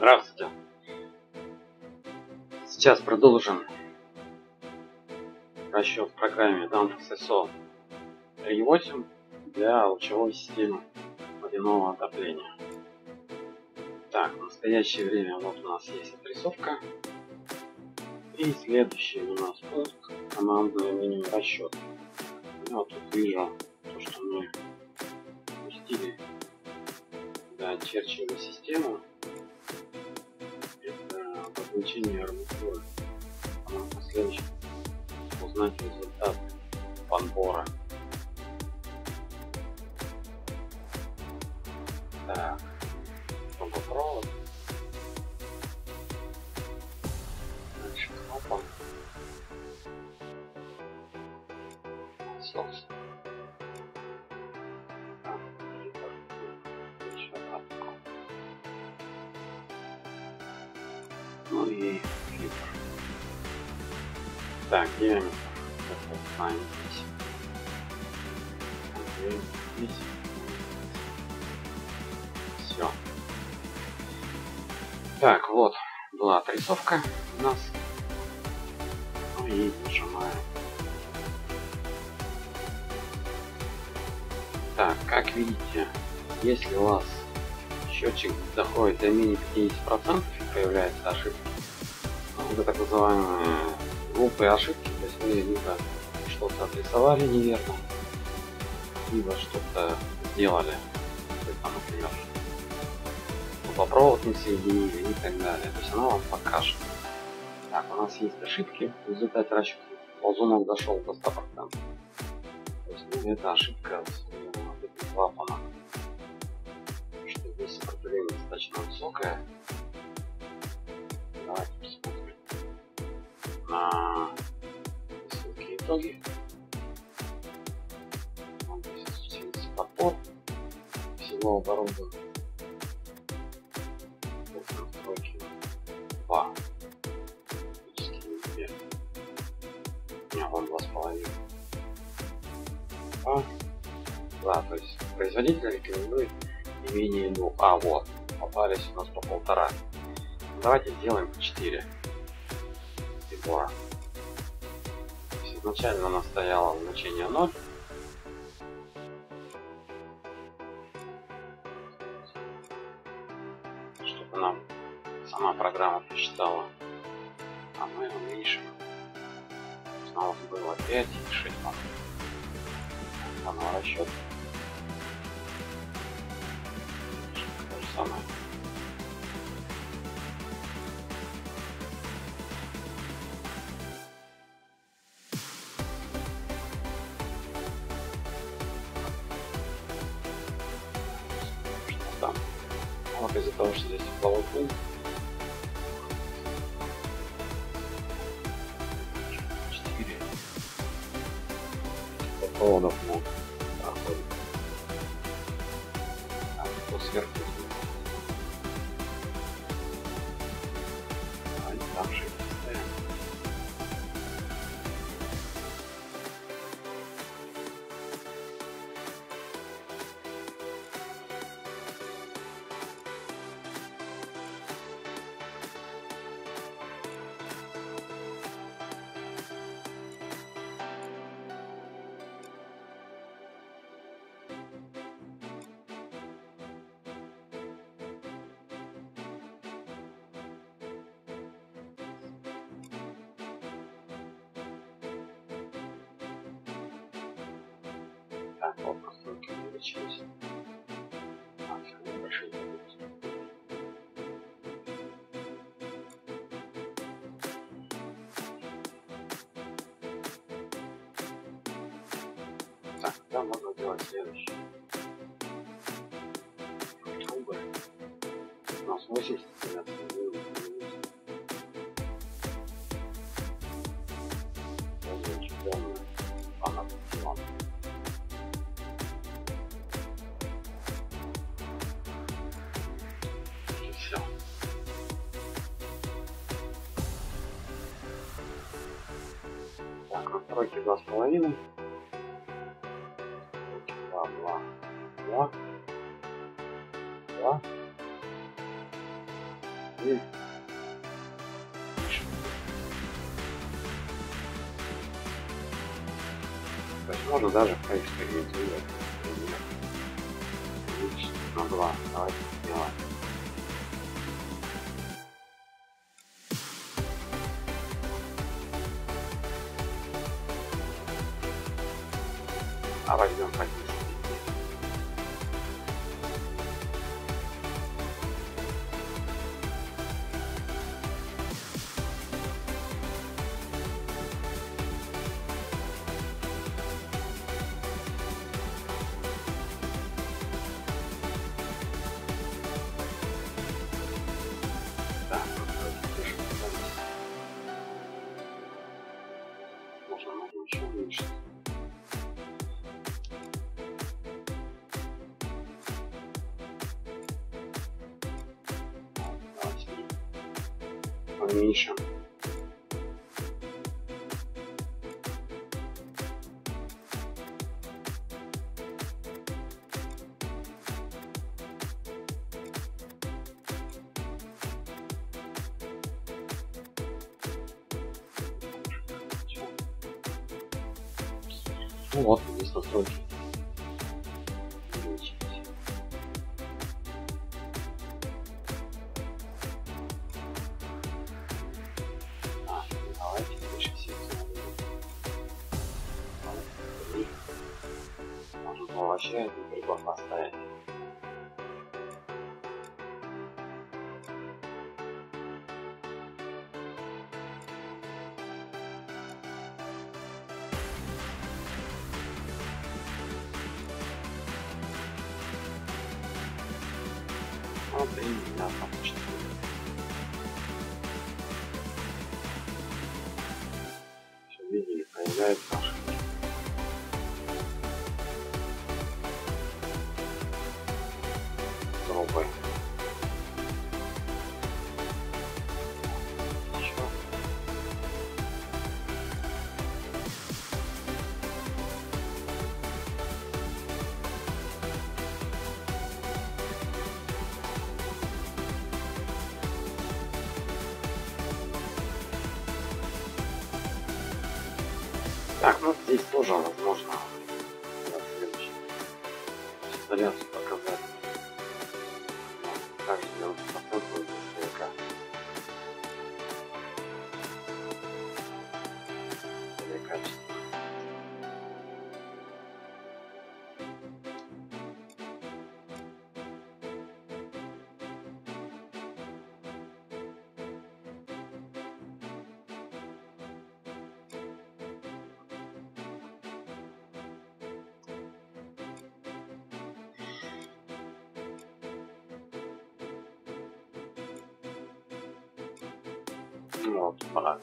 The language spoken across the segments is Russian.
Здравствуйте. Сейчас продолжим расчет в программе Danfoss ISO 3.8 для лучевой системы водяного отопления. Так, в настоящее время вот у нас есть отрисовка. И следующий у нас пункт — командное меню расчет. Я вот тут вижу то, что мы пустили, когда очерчивали систему. Это обозначение арматуры. Нам последующий узнать результат подбора. Так, трубопровод. Дальше кнопка. Насос. Ну и флиппер. Так, диаметр. Это знаем здесь. Все. Так, вот была отрисовка у нас. Ну и нажимаем. Так, как видите, если у вас счетчик доходит до менее 50% и появляется ошибка, это так называемые глупые ошибки, то есть вы либо что-то отрисовали неверно, либо что-то сделали, там, например, трубопровод не соединили и так далее. То есть она вам покажет. Так, у нас есть ошибки в результате расчета. Ползунок дошел до 100%. То есть, это ошибка с этим клапаном. Что здесь сопротивление достаточно высокое. Давайте посмотрим на высокие итоги. Вот здесь подбор всего оборудования. Настройки 2. У меня вон 2,5. Да, то есть производитель рекомендует не менее 2. А вот, попались у нас по 1,5. Давайте сделаем по 4 прибора. Изначально у нас стояло значение 0. Чтобы нам сама программа посчитала. А мы уменьшим. У нас было 5 и 6. Данного расчета. То же самое. Там. Вот из-за того, что здесь угловой пункт. 4 проводов могут проходить. А то сверху. Там же стоят. Так, вот настройки увеличились. Небольшие загрузки. Так, да, можно делать следующее. Трубы. У нас 80 мм. Она подтянула. Все. Так, настройки 2,5. 2. И то есть можно даже поэкспериментировать. На 2. Давайте сделаем. А возьмем по 10. Так, можно еще уменьшить. Уменьшим. Ну вот, здесь настройки. Давайте выше секцию. Можно вообще прибор поставить. Вот и меня получится. Все видели, появляется наш трубы. Еще. Так, ну здесь тоже возможно следующий изоляцию показать. Как же 90% издалека. Более качественно. Вот, пора.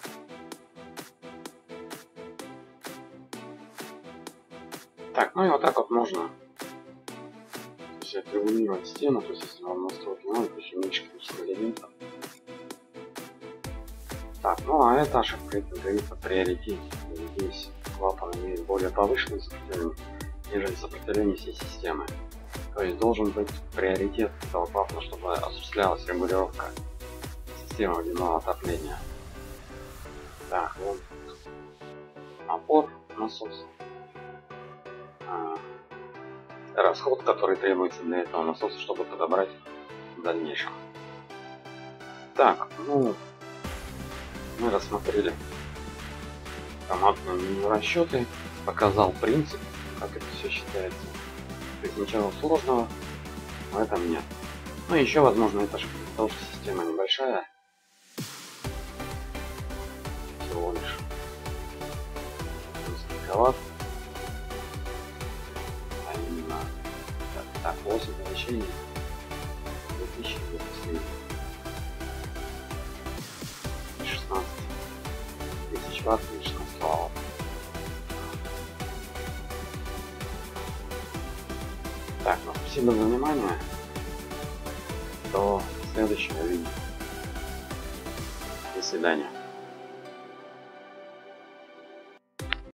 Так, ну и вот так вот можно отрегулировать стену, то есть если вам настроить надо, то есть уменьшить количество элементов. Так, ну а эта ошибка, это говорит о приоритете. Здесь клапан имеет более повышенное сопротивление, нежели сопротивление всей системы. То есть должен быть приоритет этого клапана, чтобы осуществлялась регулировка системы водяного отопления. Так, вот напор насоса. Расход, который требуется для этого насоса, чтобы подобрать в дальнейшем. Так, ну мы рассмотрели командные расчеты, показал принцип, как это все считается. То есть ничего сложного в этом нет. Ну и еще возможно это потому что система небольшая. Всего лишь несколько ватт. А именно так 8 помещений 2000 выпускных 16 тысяч ватт и 16 ватт. Так, ну спасибо за внимание. До следующего видео. До свидания.